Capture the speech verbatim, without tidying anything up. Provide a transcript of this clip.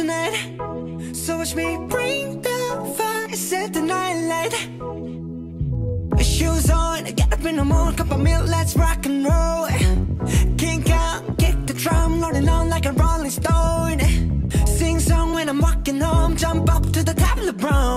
tonight. So watch me bring the fire, set the night light. Shoes on, get up in the morning, cup of milk, let's rock and roll. Kink out, kick the drum, rolling on like a rolling stone. Sing song when I'm walking home, jump up to the top of the brown.